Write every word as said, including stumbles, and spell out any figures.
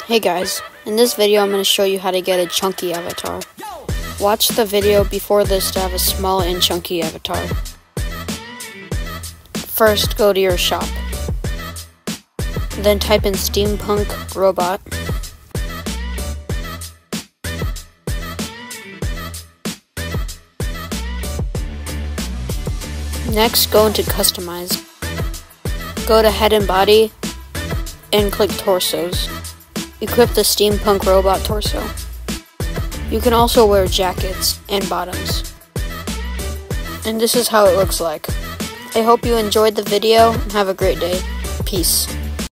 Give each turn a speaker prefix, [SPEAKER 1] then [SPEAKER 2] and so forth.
[SPEAKER 1] Hey guys, in this video I'm going to show you how to get a chunky avatar. Watch the video before this to have a small and chunky avatar. First, go to your shop. Then type in steampunk robot. Next, go into customize. Go to head and body and click torsos. Equip the steampunk robot torso. You can also wear jackets and bottoms. And this is how it looks like. I hope you enjoyed the video and have a great day. Peace.